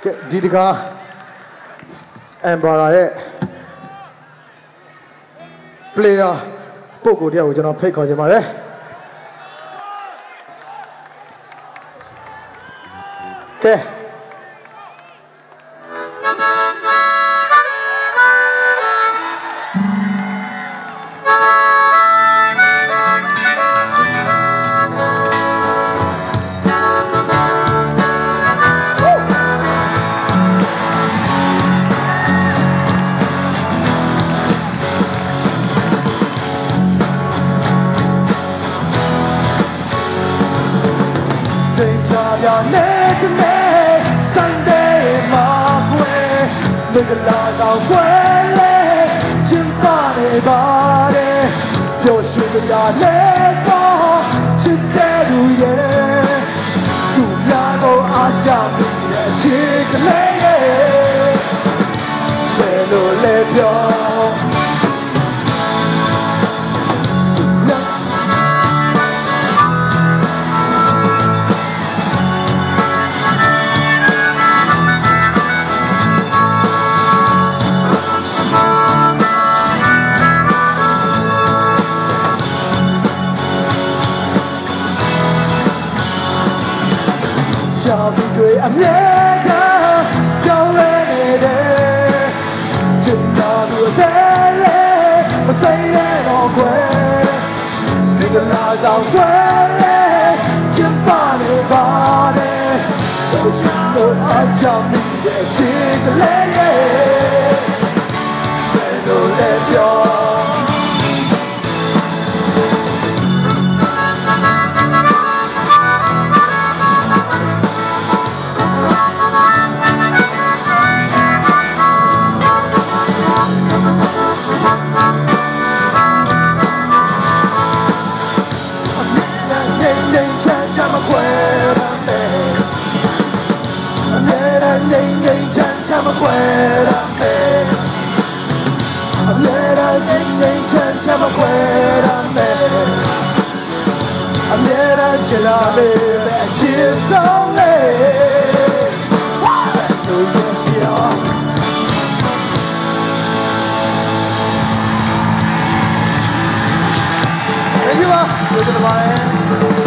ဒီတကားအမ်ဘာရာရဲ့ player ပုဂ္ဂိုလ်တယောက်ကိုကျွန်တော်ဖိတ်ခေါ်ချင်ပါတယ်ကဲSunday မှာကွယ်မင်္ဂလာဆောင်ကွယ်လေကျင်းပနေပါတယ်ပျော်ရွှင်ကြလေပေါ်ချစ်တဲ့သူရဲ့သူများကိုအားကြမိတဲ့ချစ်ကလေးရဲ့ဘယ်လိုလဲပြောအမြဲတမ်းပြောင်းလဲနေတယ်ချစ်တော်သူအသေးလေးမဆိုင်ရတော့ခွဲမင်္ဂလာဆောင်ခွဲလေးချစ်ပါနေပါတယ်တို့ချစ်လို့အားချမိတဲ့ချစ်ကလေးရဲ့ဘယ်လိုလဲပြောမခွဲရမယ်အမြဲတမ်းငိမ့်ငိမ့်ချမ်းချမ်းမခွဲရမယ်အမြဲတမ်းချစ်လာလေပဲအချစ်ဆုံးလေးတို့ရဲ့ပြော Thank you ပါကျေးဇူးတင်ပါတယ်